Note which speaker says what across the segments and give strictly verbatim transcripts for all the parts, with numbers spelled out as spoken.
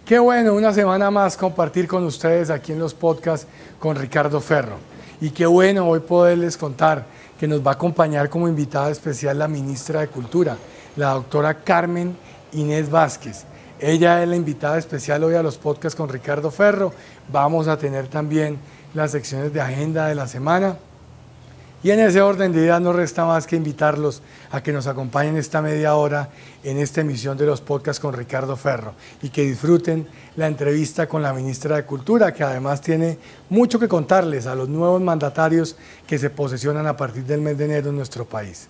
Speaker 1: Qué bueno, una semana más compartir con ustedes aquí en los podcasts con Ricardo Ferro. Y qué bueno hoy poderles contar que nos va a acompañar como invitada especial la ministra de Cultura, la doctora Carmen Inés Vázquez. Ella es la invitada especial hoy a los podcasts con Ricardo Ferro. Vamos a tener también las secciones de agenda de la semana. Y en ese orden de ideas no resta más que invitarlos a que nos acompañen esta media hora en esta emisión de los podcasts con Ricardo Ferro y que disfruten la entrevista con la ministra de Cultura, que además tiene mucho que contarles a los nuevos mandatarios que se posesionan a partir del mes de enero en nuestro país.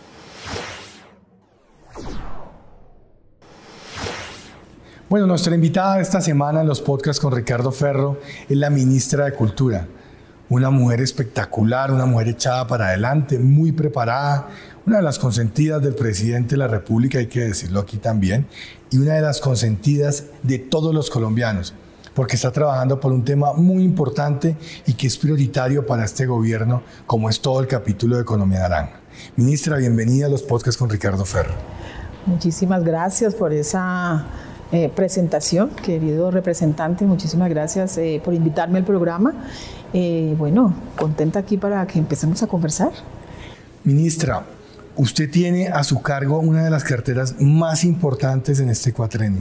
Speaker 1: Bueno, nuestra invitada esta semana en los podcasts con Ricardo Ferro es la ministra de Cultura. Una mujer espectacular, una mujer echada para adelante, muy preparada, una de las consentidas del presidente de la República, hay que decirlo aquí también, y una de las consentidas de todos los colombianos, porque está trabajando por un tema muy importante y que es prioritario para este gobierno, como es todo el capítulo de Economía Naranja. Ministra, bienvenida a los podcasts con Ricardo Ferro.
Speaker 2: Muchísimas gracias por esa eh, presentación, querido representante, muchísimas gracias eh, por invitarme al programa. Eh, bueno, contenta aquí para que empecemos a conversar.
Speaker 1: Ministra, usted tiene a su cargo una de las carteras más importantes en este cuatrenio,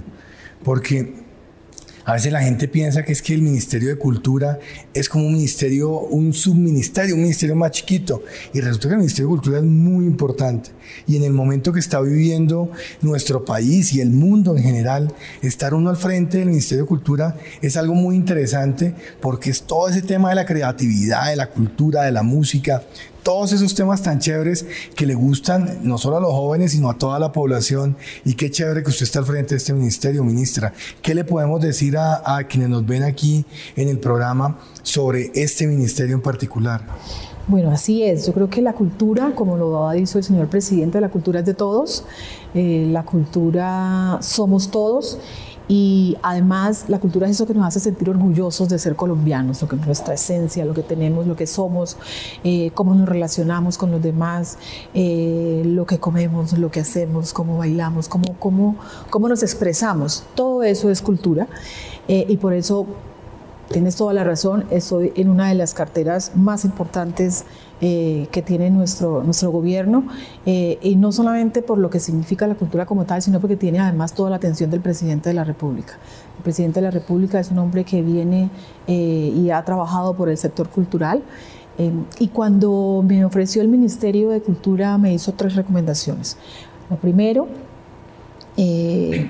Speaker 1: porque a veces la gente piensa que es que el Ministerio de Cultura es como un ministerio, un subministerio, un ministerio más chiquito, y resulta que el Ministerio de Cultura es muy importante. Y en el momento que está viviendo nuestro país y el mundo en general, estar uno al frente del Ministerio de Cultura es algo muy interesante, porque es todo ese tema de la creatividad, de la cultura, de la música, todos esos temas tan chéveres que le gustan no solo a los jóvenes, sino a toda la población. Y qué chévere que usted está al frente de este ministerio, ministra. ¿Qué le podemos decir a, a quienes nos ven aquí en el programa sobre este ministerio en particular?
Speaker 2: Bueno, así es. Yo creo que la cultura, como lo ha dicho el señor presidente, la cultura es de todos. Eh, la cultura somos todos. Y además la cultura es eso que nos hace sentir orgullosos de ser colombianos, lo que es nuestra esencia, lo que tenemos, lo que somos, eh, cómo nos relacionamos con los demás, eh, lo que comemos, lo que hacemos, cómo bailamos, cómo, cómo, cómo nos expresamos. Todo eso es cultura eh, y por eso tienes toda la razón, estoy en una de las carteras más importantes Eh, que tiene nuestro, nuestro gobierno eh, y no solamente por lo que significa la cultura como tal, sino porque tiene además toda la atención del presidente de la República. El presidente de la República es un hombre que viene eh, y ha trabajado por el sector cultural eh, y cuando me ofreció el Ministerio de Cultura me hizo tres recomendaciones. Lo primero, eh,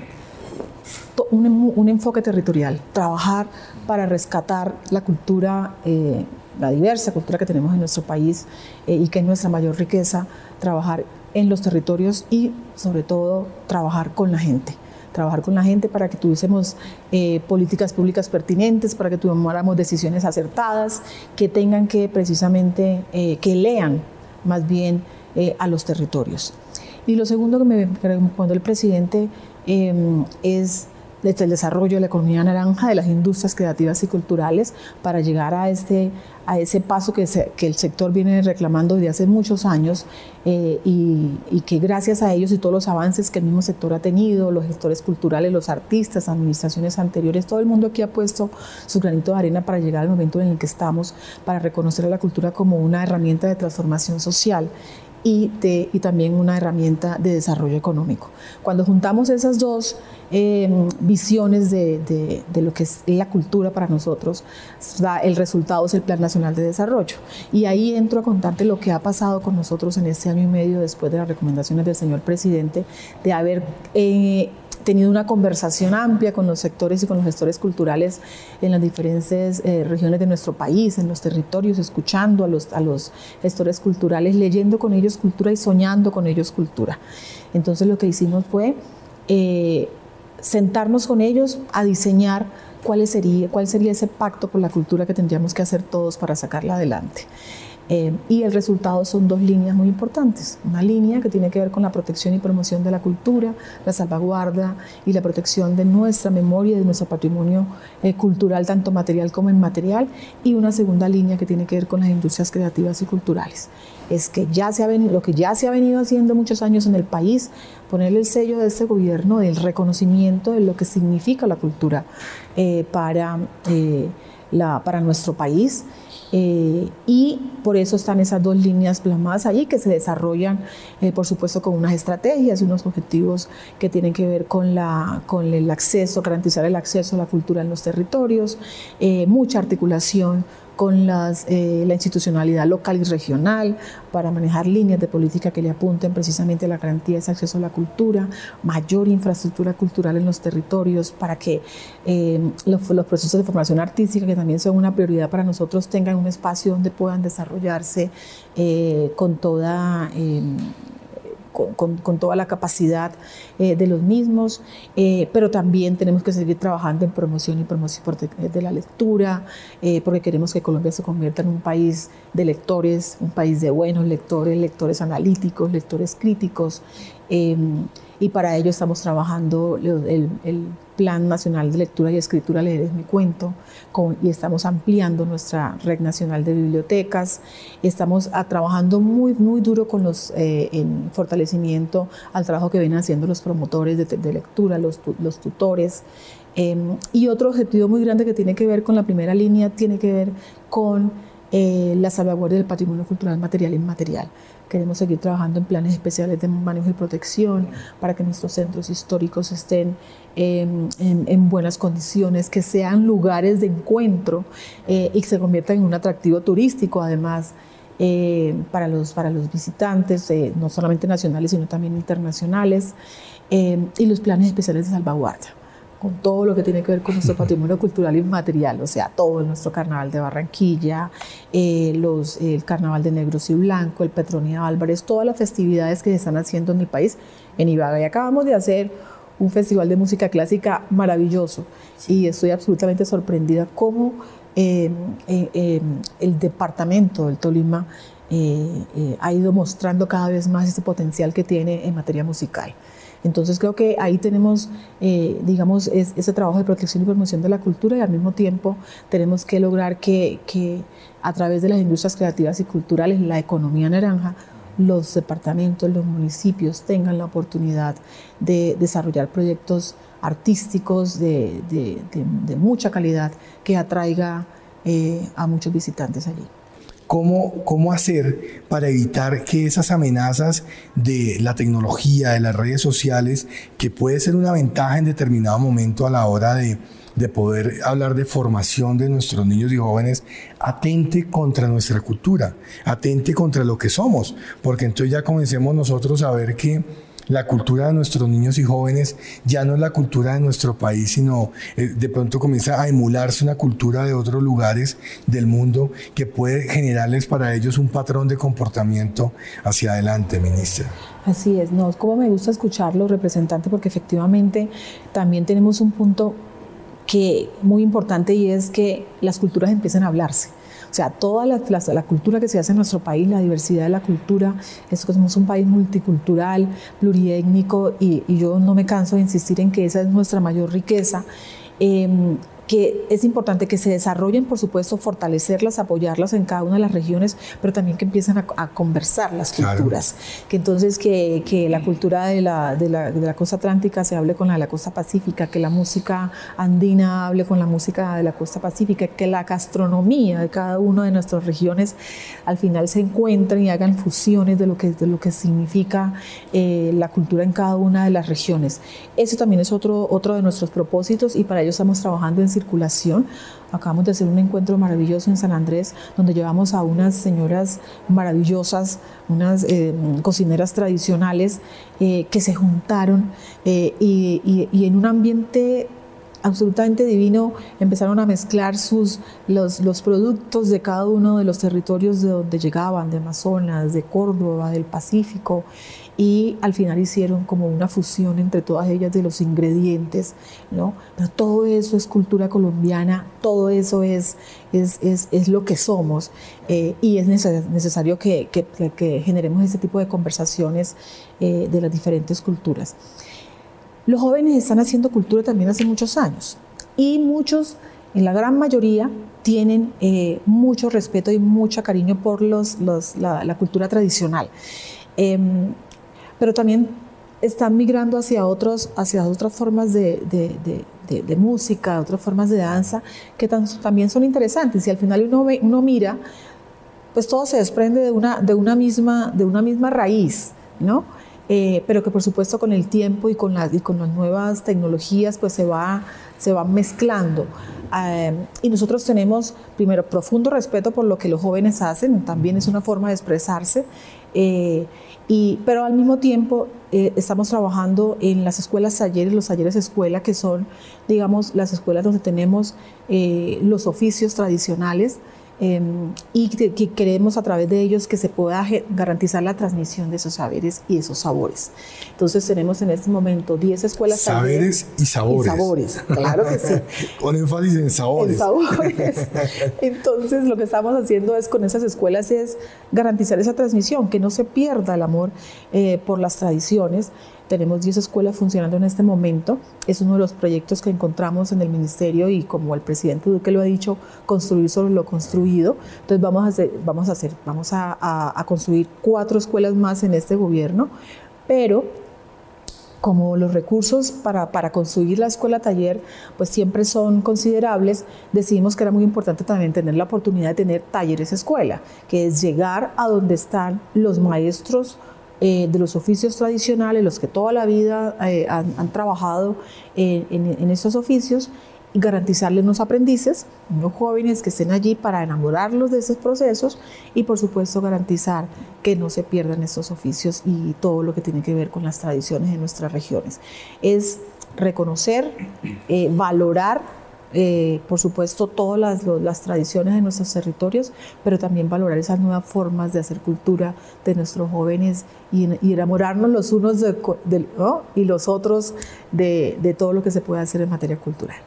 Speaker 2: un, un enfoque territorial, trabajar para rescatar la cultura eh, la diversa cultura que tenemos en nuestro país eh, y que es nuestra mayor riqueza, trabajar en los territorios y sobre todo trabajar con la gente. Trabajar con la gente para que tuviésemos eh, políticas públicas pertinentes, para que tomáramos decisiones acertadas, que tengan que precisamente, eh, que lean más bien eh, a los territorios. Y lo segundo que me recomendó el presidente eh, es desde el desarrollo de la economía naranja, de las industrias creativas y culturales, para llegar a, este, a ese paso que, se, que el sector viene reclamando desde hace muchos años eh, y, y que gracias a ellos y todos los avances que el mismo sector ha tenido, los gestores culturales, los artistas, administraciones anteriores, todo el mundo aquí ha puesto su granito de arena para llegar al momento en el que estamos, para reconocer a la cultura como una herramienta de transformación social y, de, y también una herramienta de desarrollo económico. Cuando juntamos esas dos eh, visiones de, de, de lo que es la cultura para nosotros, el resultado es el Plan Nacional de Desarrollo. Y ahí entro a contarte lo que ha pasado con nosotros en este año y medio después de las recomendaciones del señor presidente, de haber eh, tenido una conversación amplia con los sectores y con los gestores culturales en las diferentes eh, regiones de nuestro país, en los territorios, escuchando a los, a los gestores culturales, leyendo con ellos cultura y soñando con ellos cultura. Entonces lo que hicimos fue eh, sentarnos con ellos a diseñar cuál sería, cuál sería ese pacto por la cultura que tendríamos que hacer todos para sacarla adelante. Eh, y el resultado son dos líneas muy importantes. Una línea que tiene que ver con la protección y promoción de la cultura, la salvaguarda y la protección de nuestra memoria y de nuestro patrimonio eh, cultural, tanto material como inmaterial, y una segunda línea que tiene que ver con las industrias creativas y culturales. Es que ya se ha venido, lo que ya se ha venido haciendo muchos años en el país, ponerle el sello de este gobierno del reconocimiento de lo que significa la cultura eh, para, eh, la, para nuestro país. Eh, y por eso están esas dos líneas plasmadas allí que se desarrollan, eh, por supuesto, con unas estrategias y unos objetivos que tienen que ver con, la, con el acceso, garantizar el acceso a la cultura en los territorios, eh, mucha articulación con las, eh, la institucionalidad local y regional para manejar líneas de política que le apunten precisamente a la garantía de ese acceso a la cultura, mayor infraestructura cultural en los territorios para que eh, los, los procesos de formación artística, que también son una prioridad para nosotros, tengan un espacio donde puedan desarrollarse eh, con toda... Eh, Con, con, con toda la capacidad eh, de los mismos, eh, pero también tenemos que seguir trabajando en promoción y promoción de la lectura, eh, porque queremos que Colombia se convierta en un país de lectores, un país de buenos lectores, lectores analíticos, lectores críticos, eh, y para ello estamos trabajando el, el Plan Nacional de Lectura y Escritura, Leer es mi cuento, con, y estamos ampliando nuestra red nacional de bibliotecas. Estamos a, trabajando muy, muy duro con los, eh, en fortalecimiento al trabajo que vienen haciendo los promotores de, de lectura, los, los tutores. Eh, y otro objetivo muy grande que tiene que ver con la primera línea tiene que ver con eh, la salvaguardia del patrimonio cultural material e inmaterial. Queremos seguir trabajando en planes especiales de manejo y protección para que nuestros centros históricos estén eh, en, en buenas condiciones, que sean lugares de encuentro eh, y que se conviertan en un atractivo turístico, además, eh, para, los, para los visitantes, eh, no solamente nacionales, sino también internacionales, eh, y los planes especiales de salvaguarda, con todo lo que tiene que ver con nuestro patrimonio cultural inmaterial, o sea, todo nuestro carnaval de Barranquilla, eh, los, el carnaval de Negros y Blanco, el Petronio Álvarez, todas las festividades que se están haciendo en el país, en Ibagué. Y acabamos de hacer un festival de música clásica maravilloso, sí. Y estoy absolutamente sorprendida cómo eh, eh, eh, el departamento del Tolima eh, eh, ha ido mostrando cada vez más ese potencial que tiene en materia musical. Entonces creo que ahí tenemos, eh, digamos, es, ese trabajo de protección y promoción de la cultura, y al mismo tiempo tenemos que lograr que, que a través de las industrias creativas y culturales, la economía naranja, los departamentos, los municipios tengan la oportunidad de desarrollar proyectos artísticos de, de, de, de mucha calidad que atraiga eh, a muchos visitantes allí.
Speaker 1: ¿Cómo, ¿Cómo hacer para evitar que esas amenazas de la tecnología, de las redes sociales, que puede ser una ventaja en determinado momento a la hora de, de poder hablar de formación de nuestros niños y jóvenes, atente contra nuestra cultura, atente contra lo que somos? Porque entonces ya comencemos nosotros a ver que la cultura de nuestros niños y jóvenes ya no es la cultura de nuestro país, sino eh, de pronto comienza a emularse una cultura de otros lugares del mundo que puede generarles para ellos un patrón de comportamiento hacia adelante, ministra.
Speaker 2: Así es, no, como me gusta escucharlo, representante, porque efectivamente también tenemos un punto que muy importante, y es que las culturas empiezan a hablarse. O sea, toda la, la, la cultura que se hace en nuestro país, la diversidad de la cultura, es que somos un país multicultural, pluriétnico, y, y yo no me canso de insistir en que esa es nuestra mayor riqueza. Eh, que es importante que se desarrollen, por supuesto, fortalecerlas, apoyarlas en cada una de las regiones, pero también que empiecen a, a conversar las culturas. Claro. Que entonces que, que la cultura de la, de, la, de la costa atlántica se hable con la de la costa pacífica, que la música andina hable con la música de la costa pacífica, que la gastronomía de cada una de nuestras regiones al final se encuentren y hagan fusiones de lo que, de lo que significa eh, la cultura en cada una de las regiones. Eso también es otro, otro de nuestros propósitos, y para ello estamos trabajando en circulación. Acabamos de hacer un encuentro maravilloso en San Andrés, donde llevamos a unas señoras maravillosas, unas eh, cocineras tradicionales eh, que se juntaron eh, y, y, y en un ambiente absolutamente divino. Empezaron a mezclar sus, los, los productos de cada uno de los territorios de donde llegaban, de Amazonas, de Córdoba, del Pacífico, y al final hicieron como una fusión entre todas ellas de los ingredientes, ¿no? Pero todo eso es cultura colombiana, todo eso es, es, es, es lo que somos, eh, y es necesario que, que, que generemos ese tipo de conversaciones eh, de las diferentes culturas. Los jóvenes están haciendo cultura también hace muchos años, y muchos, en la gran mayoría, tienen eh, mucho respeto y mucho cariño por los, los, la, la cultura tradicional. Eh, pero también están migrando hacia, otros, hacia otras formas de, de, de, de, de música, otras formas de danza, que tan, también son interesantes, y al final uno, ve, uno mira, pues todo se desprende de una, de una, misma, de una misma raíz, ¿no? Eh, pero que por supuesto con el tiempo y con, la, y con las nuevas tecnologías pues se va, se va mezclando. Eh, y nosotros tenemos, primero, profundo respeto por lo que los jóvenes hacen, también es una forma de expresarse, eh, y, pero al mismo tiempo eh, estamos trabajando en las escuelas talleres, los talleres escuela, que son, digamos, las escuelas donde tenemos eh, los oficios tradicionales, Eh, y que, que queremos a través de ellos que se pueda garantizar la transmisión de esos saberes y esos sabores. Entonces tenemos en este momento diez escuelas
Speaker 1: saberes
Speaker 2: talleres,
Speaker 1: y sabores.
Speaker 2: Y sabores, claro que sí.
Speaker 1: Con énfasis en sabores.
Speaker 2: En sabores. Entonces lo que estamos haciendo es con esas escuelas es garantizar esa transmisión, que no se pierda el amor eh, por las tradiciones. Tenemos diez escuelas funcionando en este momento. Es uno de los proyectos que encontramos en el ministerio, y como el presidente Duque lo ha dicho, construir sobre lo construido. Entonces vamos a hacer, vamos a, hacer, vamos a, a, a construir cuatro escuelas más en este gobierno, pero como los recursos para, para construir la escuela taller pues siempre son considerables, decidimos que era muy importante también tener la oportunidad de tener talleres escuela, que es llegar a donde están los maestros Eh, de los oficios tradicionales, los que toda la vida eh, han, han trabajado en, en, en estos oficios, y garantizarles unos aprendices, unos jóvenes que estén allí para enamorarlos de esos procesos, y por supuesto garantizar que no se pierdan estos oficios y todo lo que tiene que ver con las tradiciones de nuestras regiones. Es reconocer, eh, valorar, Eh, por supuesto, todas las, las tradiciones de nuestros territorios, pero también valorar esas nuevas formas de hacer cultura de nuestros jóvenes, y, y enamorarnos los unos de, de, ¿no? y los otros de, de todo lo que se puede hacer en materia cultural.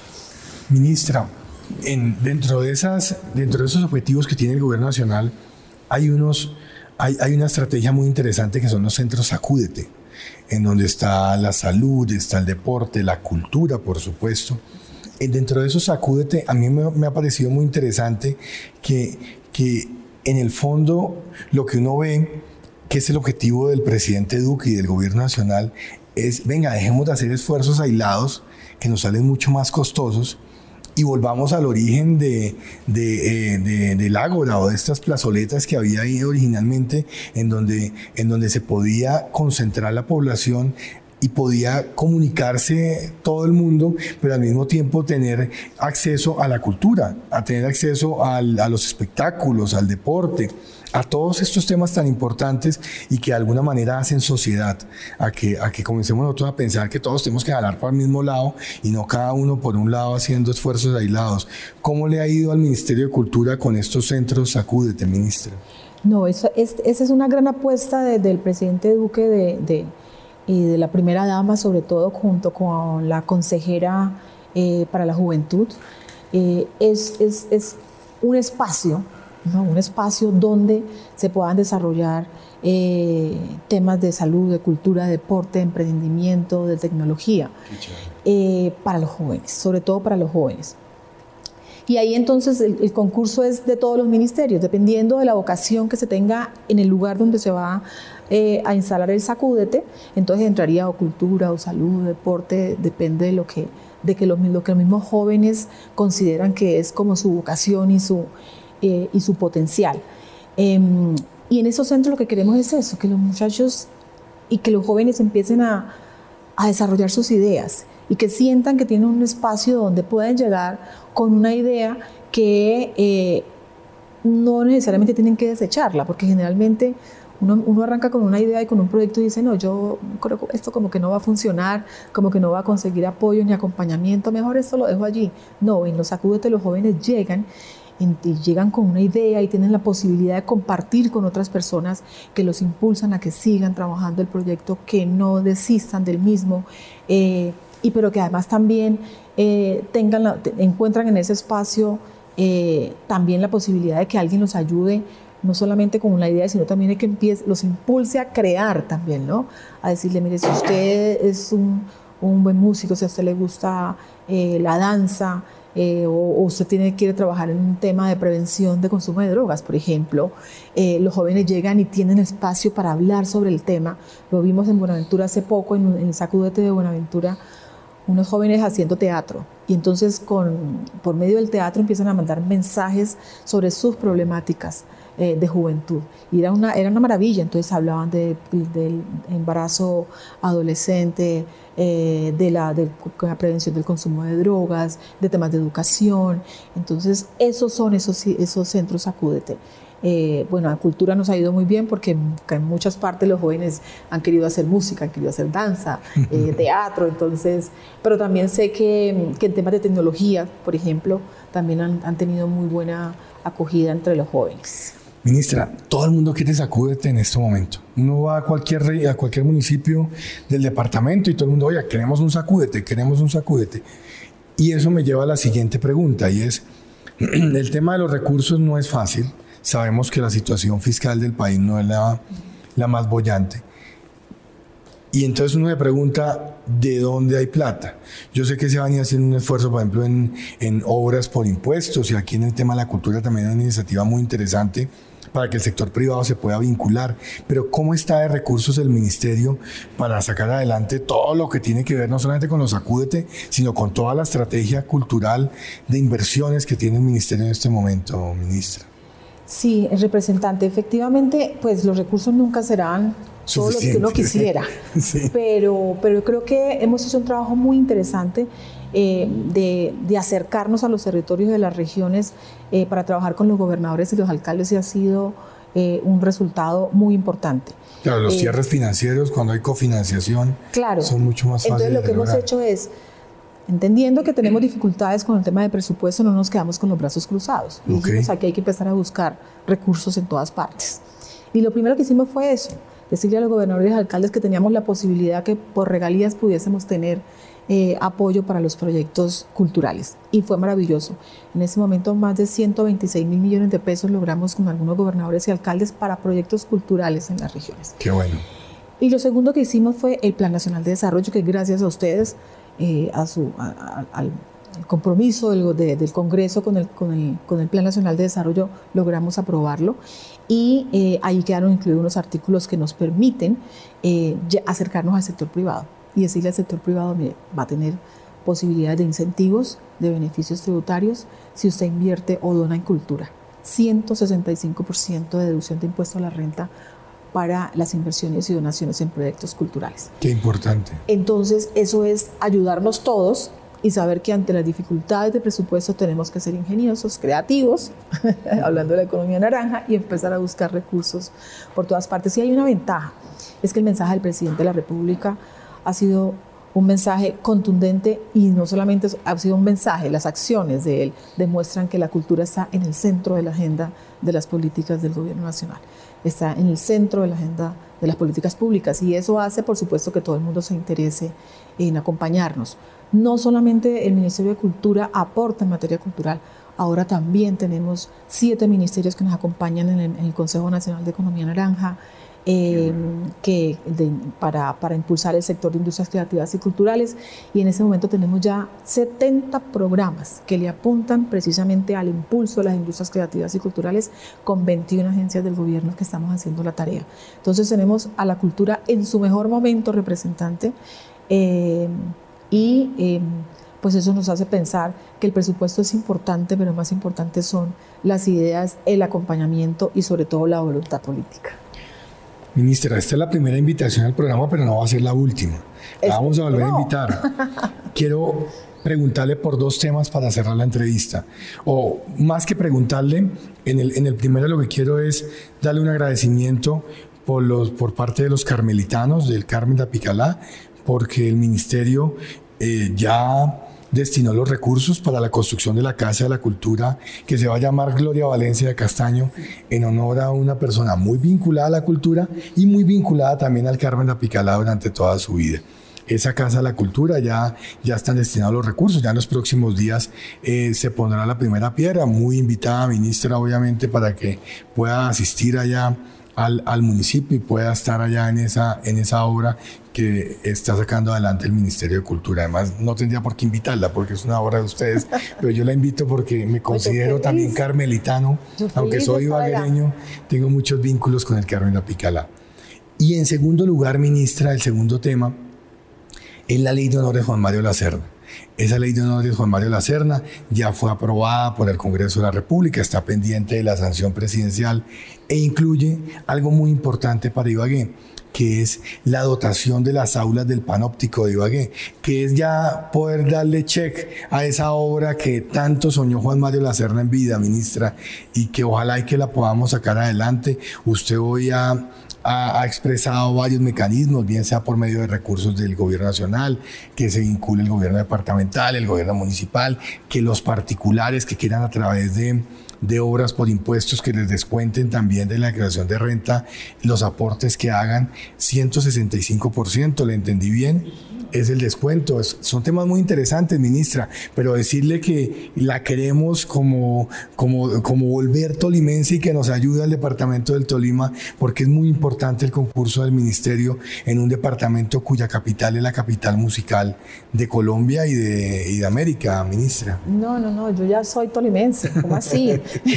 Speaker 1: Ministra, en, dentro, de esas, dentro de esos objetivos que tiene el Gobierno Nacional, hay, unos, hay, hay una estrategia muy interesante que son los centros Sacúdete, en donde está la salud, está el deporte, la cultura, por supuesto. Dentro de esos Sacúdete, a mí me, me ha parecido muy interesante que, que en el fondo lo que uno ve, que es el objetivo del presidente Duque y del Gobierno Nacional, es, venga, dejemos de hacer esfuerzos aislados que nos salen mucho más costosos, y volvamos al origen de, de, eh, de, del ágora o de estas plazoletas que había ahí originalmente, en donde, en donde se podía concentrar la población y podía comunicarse todo el mundo, pero al mismo tiempo tener acceso a la cultura, a tener acceso al, a los espectáculos, al deporte, a todos estos temas tan importantes y que de alguna manera hacen sociedad, a que, a que comencemos nosotros a pensar que todos tenemos que jalar para el mismo lado y no cada uno por un lado haciendo esfuerzos aislados. ¿Cómo le ha ido al Ministerio de Cultura con estos centros Sacúdete, ministra?
Speaker 2: No, eso, es, esa es una gran apuesta de, del presidente Duque de... de y de la primera dama, sobre todo junto con la consejera eh, para la juventud. Eh, es, es, es un espacio, ¿no? Un espacio donde se puedan desarrollar eh, temas de salud, de cultura, de deporte, de emprendimiento, de tecnología, eh, para los jóvenes, sobre todo para los jóvenes. Y ahí entonces el, el concurso es de todos los ministerios, dependiendo de la vocación que se tenga en el lugar donde se va eh, a instalar el Sacúdete. Entonces entraría o cultura, o salud, deporte, depende de lo que, de que los, lo que los mismos jóvenes consideran que es como su vocación y su, eh, y su potencial. Eh, y en esos centros lo que queremos es eso, que los muchachos y que los jóvenes empiecen a, a desarrollar sus ideas, y que sientan que tienen un espacio donde pueden llegar con una idea que eh, no necesariamente tienen que desecharla, porque generalmente Uno, uno arranca con una idea y con un proyecto y dice, no, yo creo que esto como que no va a funcionar, como que no va a conseguir apoyo ni acompañamiento, mejor esto lo dejo allí. No, en los Sacúdete los jóvenes llegan y llegan con una idea y tienen la posibilidad de compartir con otras personas que los impulsan a que sigan trabajando el proyecto, que no desistan del mismo, eh, y pero que además también eh, tengan la, encuentran en ese espacio eh, también la posibilidad de que alguien los ayude, no solamente con una idea, sino también de que empiece, los impulse a crear también, ¿no? A decirle, mire, si usted es un, un buen músico, si a usted le gusta eh, la danza, Eh, o, o usted tiene, quiere trabajar en un tema de prevención de consumo de drogas, por ejemplo, eh, los jóvenes llegan y tienen espacio para hablar sobre el tema. Lo vimos en Buenaventura hace poco, en, en el Sacúdete de Buenaventura, unos jóvenes haciendo teatro, y entonces con, por medio del teatro empiezan a mandar mensajes sobre sus problemáticas eh, de juventud, y era una, era una maravilla. Entonces hablaban de, del embarazo adolescente, eh, de, la, de la prevención del consumo de drogas, de temas de educación. Entonces esos son esos, esos centros Sacúdete. Eh, bueno, a Cultura nos ha ido muy bien porque en muchas partes los jóvenes han querido hacer música, han querido hacer danza, eh, teatro, entonces, pero también sé que, que en temas de tecnología, por ejemplo, también han, han tenido muy buena acogida entre los jóvenes.
Speaker 1: Ministra, todo el mundo quiere Sacúdete en este momento. Uno va a cualquier, a cualquier municipio del departamento y todo el mundo, oye, queremos un Sacúdete, queremos un Sacúdete. Y eso me lleva a la siguiente pregunta, y es, el tema de los recursos no es fácil. Sabemos que la situación fiscal del país no es la, la más boyante. Y entonces uno se pregunta, ¿de dónde hay plata? Yo sé que se van a hacer un esfuerzo, por ejemplo, en, en obras por impuestos, y aquí en el tema de la cultura también hay una iniciativa muy interesante para que el sector privado se pueda vincular. Pero ¿cómo está de recursos el ministerio para sacar adelante todo lo que tiene que ver no solamente con los Sacúdete, sino con toda la estrategia cultural de inversiones que tiene el ministerio en este momento, ministra?
Speaker 2: Sí, el representante, efectivamente, pues los recursos nunca serán todos los que uno quisiera, sí. pero, pero creo que hemos hecho un trabajo muy interesante eh, de, de acercarnos a los territorios de las regiones eh, para trabajar con los gobernadores y los alcaldes, y ha sido eh, un resultado muy importante.
Speaker 1: Claro, los
Speaker 2: eh,
Speaker 1: cierres financieros, cuando hay cofinanciación, claro, son mucho más fáciles.
Speaker 2: Entonces lo que hemos hecho es, entendiendo que tenemos dificultades con el tema de presupuesto, no nos quedamos con los brazos cruzados. Y okay. dijimos, aquí hay que empezar a buscar recursos en todas partes. Y lo primero que hicimos fue eso, decirle a los gobernadores y alcaldes que teníamos la posibilidad que por regalías pudiésemos tener eh, apoyo para los proyectos culturales. Y fue maravilloso. En ese momento más de ciento veintiséis mil millones de pesos logramos con algunos gobernadores y alcaldes para proyectos culturales en las regiones.
Speaker 1: Qué bueno.
Speaker 2: Y lo segundo que hicimos fue el Plan Nacional de Desarrollo, que gracias a ustedes, Eh, a su, a, a, al, al compromiso del, de, del Congreso con el, con, el, con el Plan Nacional de Desarrollo, logramos aprobarlo, y eh, ahí quedaron incluidos unos artículos que nos permiten eh, acercarnos al sector privado y decirle al sector privado, mire, va a tener posibilidades de incentivos, de beneficios tributarios si usted invierte o dona en cultura. ciento sesenta y cinco por ciento de deducción de impuesto a la renta para las inversiones y donaciones en proyectos culturales.
Speaker 1: Qué importante.
Speaker 2: Entonces, eso es ayudarnos todos y saber que ante las dificultades de presupuesto tenemos que ser ingeniosos, creativos, hablando de la economía naranja, y empezar a buscar recursos por todas partes. Y hay una ventaja, es que el mensaje del presidente de la República ha sido un mensaje contundente, y no solamente ha sido un mensaje, las acciones de él demuestran que la cultura está en el centro de la agenda de las políticas del gobierno nacional. Está en el centro de la agenda de las políticas públicas, y eso hace, por supuesto, que todo el mundo se interese en acompañarnos. No solamente el Ministerio de Cultura aporta en materia cultural, ahora también tenemos siete ministerios que nos acompañan en el, en el Consejo Nacional de Economía Naranja, eh, que de, para, para impulsar el sector de industrias creativas y culturales, y en ese momento tenemos ya setenta programas que le apuntan precisamente al impulso de las industrias creativas y culturales, con veintiuna agencias del gobierno que estamos haciendo la tarea. Entonces tenemos a la cultura en su mejor momento, representante, eh, y eh, pues eso nos hace pensar que el presupuesto es importante, pero más importante son las ideas, el acompañamiento y sobre todo la voluntad política.
Speaker 1: Ministra, esta es la primera invitación al programa, pero no va a ser la última. La vamos a volver no. a invitar. Quiero preguntarle por dos temas para cerrar la entrevista. O más que preguntarle, en el, en el primero lo que quiero es darle un agradecimiento por, los, por parte de los carmelitanos del Carmen de Apicalá, porque el ministerio eh, ya destinó los recursos para la construcción de la Casa de la Cultura, que se va a llamar Gloria Valencia de Castaño, en honor a una persona muy vinculada a la cultura y muy vinculada también al Carmen de Apicalá durante toda su vida. Esa Casa de la Cultura ya, ya están destinados los recursos, ya en los próximos días eh, se pondrá la primera piedra, muy invitada ministra obviamente para que pueda asistir allá al, al municipio y pueda estar allá en esa, en esa obra que está sacando adelante el Ministerio de Cultura. Además, no tendría por qué invitarla porque es una obra de ustedes, pero yo la invito porque me considero Oye, también carmelitano, aunque soy ibaguereño, tengo muchos vínculos con el Carmen de Apicalá. Y en segundo lugar, ministra, el segundo tema es la Ley de Honores Juan Mario Lacerna. Esa Ley de Honores Juan Mario Lacerna ya fue aprobada por el Congreso de la República, está pendiente de la sanción presidencial e incluye algo muy importante para Ibagué, que es la dotación de las aulas del Panóptico de Ibagué, que es ya poder darle check a esa obra que tanto soñó Juan Mario Lacerna en vida, ministra, y que ojalá y que la podamos sacar adelante. Usted hoy ha, ha, ha expresado varios mecanismos, bien sea por medio de recursos del gobierno nacional, que se vincule el gobierno departamental, el gobierno municipal, que los particulares que quieran a través de de obras por impuestos que les descuenten también de la declaración de renta los aportes que hagan, ciento sesenta y cinco por ciento, ¿le entendí bien? Es el descuento. Es, son temas muy interesantes, ministra, pero decirle que la queremos como, como, como volver tolimense y que nos ayude al departamento del Tolima, porque es muy importante el concurso del ministerio en un departamento cuya capital es la capital musical de Colombia y de, y de América, ministra.
Speaker 2: No, no, no, yo ya soy tolimense, ¿cómo así?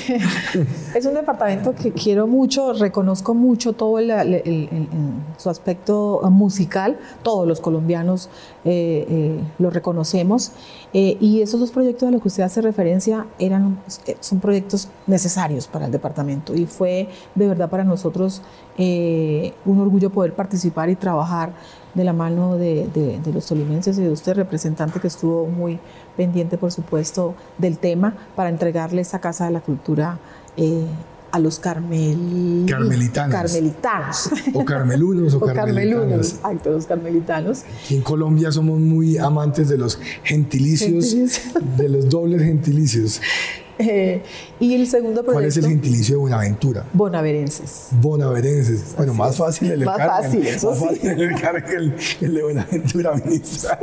Speaker 2: Es un departamento que quiero mucho, reconozco mucho todo el, el, el, el, su aspecto musical, todos los colombianos Eh, eh, lo reconocemos, eh, y esos dos proyectos a los que usted hace referencia eran, son proyectos necesarios para el departamento y fue de verdad para nosotros eh, un orgullo poder participar y trabajar de la mano de, de, de los tolimenses y de usted, representante, que estuvo muy pendiente por supuesto del tema para entregarle esa Casa de la Cultura eh, a los carmel...
Speaker 1: carmelitanos.
Speaker 2: carmelitanos.
Speaker 1: O carmelunos o,
Speaker 2: o
Speaker 1: carmelitanos.
Speaker 2: carmelunos, exacto, los carmelitanos.
Speaker 1: Aquí en Colombia somos muy amantes de los gentilicios, Gentilicio. de los dobles gentilicios.
Speaker 2: Eh, y el segundo proyecto...
Speaker 1: ¿Cuál es el gentilicio de Buenaventura?
Speaker 2: Bonaverenses.
Speaker 1: Bonaverenses. Bueno, más fácil el de
Speaker 2: Más
Speaker 1: Carmen.
Speaker 2: fácil, eso
Speaker 1: más
Speaker 2: sí.
Speaker 1: fácil el Carmen que el, el de Buenaventura, ministra.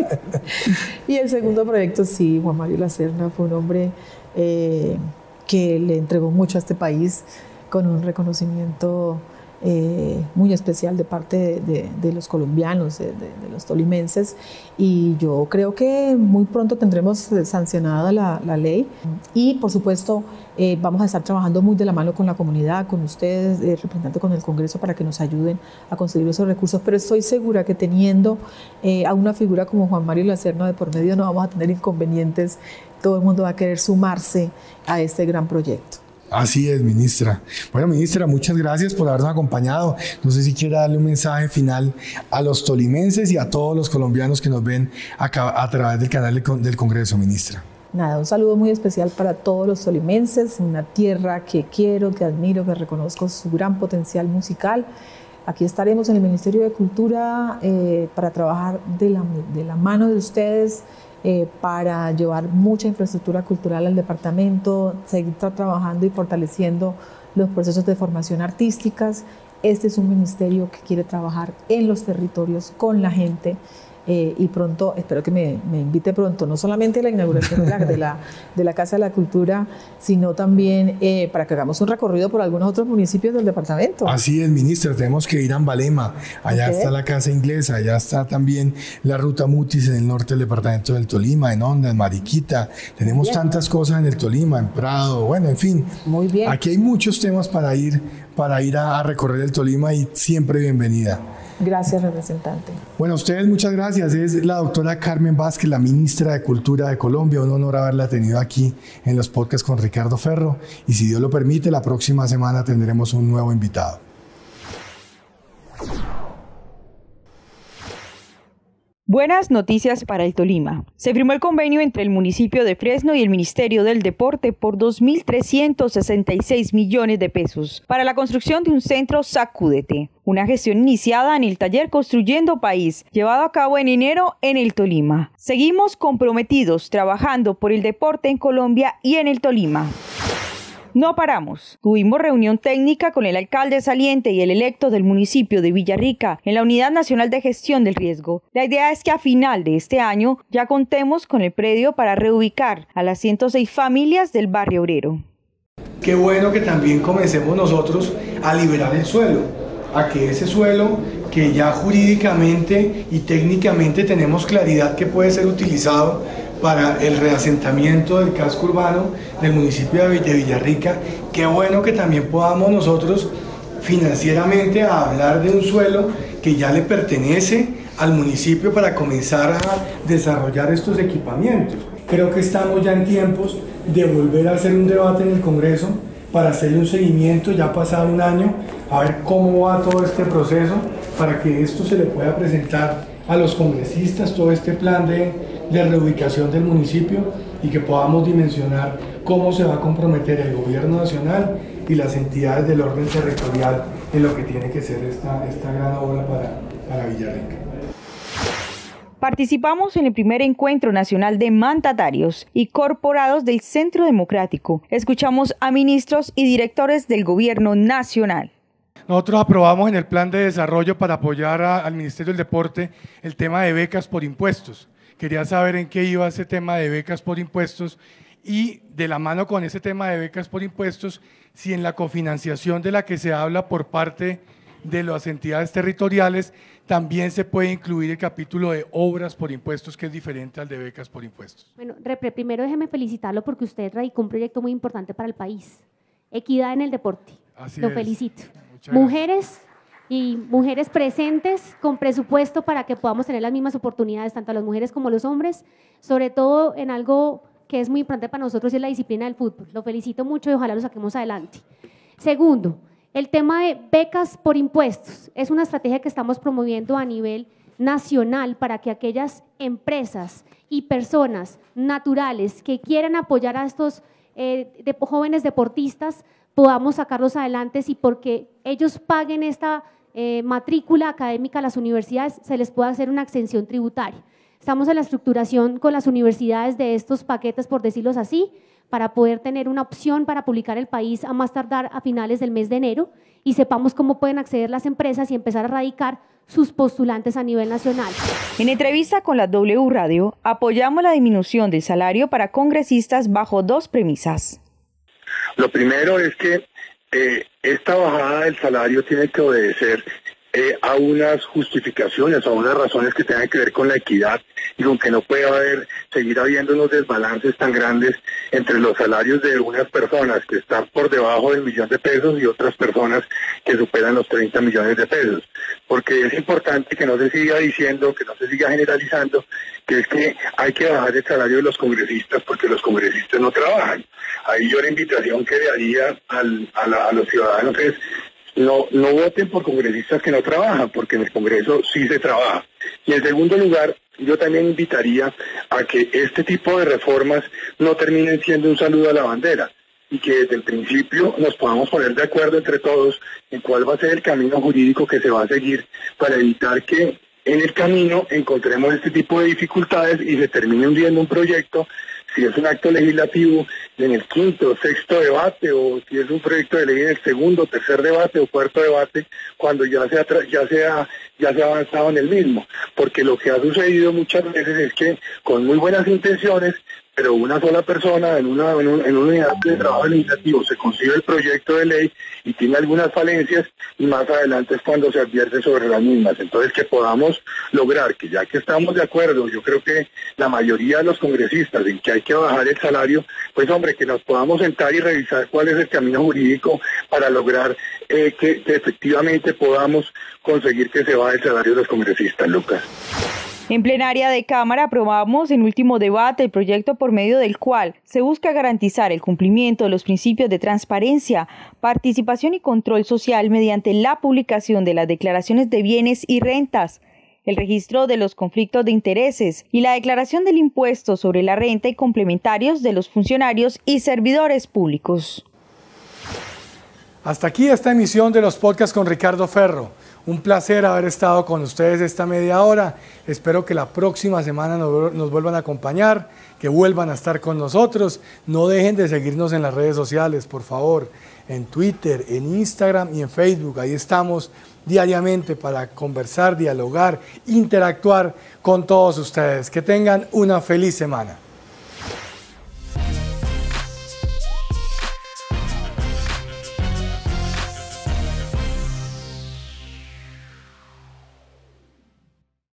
Speaker 2: Y el segundo proyecto, sí, Juan Mario Lacerna fue un hombre eh, que le entregó mucho a este país con un reconocimiento eh, muy especial de parte de, de, de los colombianos, de, de, de los tolimenses, y yo creo que muy pronto tendremos sancionada la, la ley y por supuesto eh, vamos a estar trabajando muy de la mano con la comunidad, con ustedes, eh, representantes con el Congreso, para que nos ayuden a conseguir esos recursos, pero estoy segura que teniendo eh, a una figura como Juan Mario Lacerna de por medio no vamos a tener inconvenientes, todo el mundo va a querer sumarse a este gran proyecto.
Speaker 1: Así es, ministra. Bueno, ministra, muchas gracias por habernos acompañado. No sé si quiere darle un mensaje final a los tolimenses y a todos los colombianos que nos ven acá a través del canal del Congreso, ministra.
Speaker 2: Nada, un saludo muy especial para todos los tolimenses, una tierra que quiero, que admiro, que reconozco su gran potencial musical. Aquí estaremos en el Ministerio de Cultura eh, para trabajar de la, de la mano de ustedes, Eh, para llevar mucha infraestructura cultural al departamento, seguir tra trabajando y fortaleciendo los procesos de formación artísticas. Este es un ministerio que quiere trabajar en los territorios con la gente. Eh, y pronto, espero que me, me invite pronto, no solamente a la inauguración de la, de la, de la Casa de la Cultura, sino también eh, para que hagamos un recorrido por algunos otros municipios del departamento.
Speaker 1: Así es, ministra, tenemos que ir a Ambalema, allá okay. está la Casa Inglesa, allá está también la Ruta Mutis en el norte del departamento del Tolima, en Honda, en Mariquita, tenemos bien. tantas cosas en el Tolima, en Prado, bueno, en fin.
Speaker 2: Muy bien.
Speaker 1: Aquí hay muchos temas para ir, para ir a, a recorrer el Tolima y siempre bienvenida.
Speaker 2: Gracias, representante.
Speaker 1: Bueno, a ustedes muchas gracias. Es la doctora Carmen Vázquez, la ministra de Cultura de Colombia. Un honor haberla tenido aquí en los podcasts con Ricardo Ferro. Y si Dios lo permite, la próxima semana tendremos un nuevo invitado.
Speaker 3: Buenas noticias para el Tolima. Se firmó el convenio entre el municipio de Fresno y el Ministerio del Deporte por dos mil trescientos sesenta y seis millones de pesos para la construcción de un centro Sacúdete, una gestión iniciada en el taller Construyendo País, llevado a cabo en enero en el Tolima. Seguimos comprometidos trabajando por el deporte en Colombia y en el Tolima. No paramos. Tuvimos reunión técnica con el alcalde saliente y el electo del municipio de Villarrica en la Unidad Nacional de Gestión del Riesgo. La idea es que a final de este año ya contemos con el predio para reubicar a las ciento seis familias del barrio obrero.
Speaker 1: Qué bueno que también comencemos nosotros a liberar el suelo, a que ese suelo que ya jurídicamente y técnicamente tenemos claridad que puede ser utilizado para el reasentamiento del casco urbano del municipio de Villarrica, qué bueno que también podamos nosotros financieramente hablar de un suelo que ya le pertenece al municipio para comenzar a desarrollar estos equipamientos. Creo que estamos ya en tiempos de volver a hacer un debate en el Congreso para hacerle un seguimiento, ya pasado un año, a ver cómo va todo este proceso, para que esto se le pueda presentar a los congresistas, todo este plan de, de reubicación del municipio, y que podamos dimensionar cómo se va a comprometer el gobierno nacional y las entidades del orden territorial en lo que tiene que ser esta, esta gran obra para, para Villarrica.
Speaker 3: Participamos en el primer encuentro nacional de mandatarios y corporados del Centro Democrático. Escuchamos a ministros y directores del gobierno nacional.
Speaker 1: Nosotros aprobamos en el plan de desarrollo para apoyar a, al Ministerio del Deporte el tema de becas por impuestos. Quería saber en qué iba ese tema de becas por impuestos y de la mano con ese tema de becas por impuestos, si en la cofinanciación de la que se habla por parte de las entidades territoriales también se puede incluir el capítulo de obras por impuestos, que es diferente al de becas por impuestos.
Speaker 4: Bueno, Repre, primero déjeme felicitarlo porque usted radicó un proyecto muy importante para el país, equidad en el deporte.
Speaker 1: Así
Speaker 4: Lo
Speaker 1: es.
Speaker 4: felicito.
Speaker 1: Muchas
Speaker 4: Mujeres y mujeres presentes con presupuesto para que podamos tener las mismas oportunidades, tanto a las mujeres como a los hombres, sobre todo en algo que es muy importante para nosotros y es la disciplina del fútbol. Lo felicito mucho y ojalá lo saquemos adelante. Segundo, el tema de becas por impuestos es una estrategia que estamos promoviendo a nivel nacional para que aquellas empresas y personas naturales que quieran apoyar a estos eh, de, jóvenes deportistas podamos sacarlos adelante y porque ellos paguen esta eh, matrícula académica a las universidades se les pueda hacer una exención tributaria. Estamos en la estructuración con las universidades de estos paquetes, por decirlos así, para poder tener una opción para publicar el país a más tardar a finales del mes de enero y sepamos cómo pueden acceder las empresas y empezar a radicar sus postulantes a nivel nacional.
Speaker 3: En entrevista con la W Radio, apoyamos la disminución del salario para congresistas bajo dos premisas.
Speaker 5: Lo primero es que eh, esta bajada del salario tiene que obedecer eh, a unas justificaciones, a unas razones que tengan que ver con la equidad y con que no puede haber, seguir habiendo unos desbalances tan grandes entre los salarios de unas personas que están por debajo del millón de pesos y otras personas que superan los treinta millones de pesos. Porque es importante que no se siga diciendo, que no se siga generalizando, que es que hay que bajar el salario de los congresistas porque los congresistas no trabajan. Ahí yo la invitación que le haría al, a, la, a los ciudadanos es no, no voten por congresistas que no trabajan, porque en el Congreso sí se trabaja. Y en segundo lugar, yo también invitaría a que este tipo de reformas no terminen siendo un saludo a la bandera y que desde el principio nos podamos poner de acuerdo entre todos en cuál va a ser el camino jurídico que se va a seguir para evitar que en el camino encontremos este tipo de dificultades y se termine hundiendo un proyecto, si es un acto legislativo en el quinto, sexto debate, o si es un proyecto de ley en el segundo, tercer debate o cuarto debate, cuando ya se ha, ya se ha, ya se ha avanzado en el mismo. Porque lo que ha sucedido muchas veces es que con muy buenas intenciones, pero una sola persona en una, en, un, en una unidad de trabajo legislativo se concibe el proyecto de ley y tiene algunas falencias y más adelante es cuando se advierte sobre las mismas. Entonces que podamos lograr que ya que estamos de acuerdo, yo creo que la mayoría de los congresistas en que hay que bajar el salario, pues hombre, que nos podamos sentar y revisar cuál es el camino jurídico para lograr eh, que, que efectivamente podamos conseguir que se baje el salario de los congresistas, Lucas.
Speaker 3: En plenaria de Cámara aprobamos en último debate el proyecto por medio del cual se busca garantizar el cumplimiento de los principios de transparencia, participación y control social mediante la publicación de las declaraciones de bienes y rentas. el registro de los conflictos de intereses y la declaración del impuesto sobre la renta y complementarios de los funcionarios y servidores públicos.
Speaker 1: Hasta aquí esta emisión de los podcasts con Ricardo Ferro. Un placer haber estado con ustedes esta media hora. Espero que la próxima semana nos, nos vuelvan a acompañar, que vuelvan a estar con nosotros. No dejen de seguirnos en las redes sociales, por favor, en Twitter, en Instagram y en Facebook. Ahí estamos diariamente para conversar, dialogar, interactuar con todos ustedes. Que tengan una feliz semana.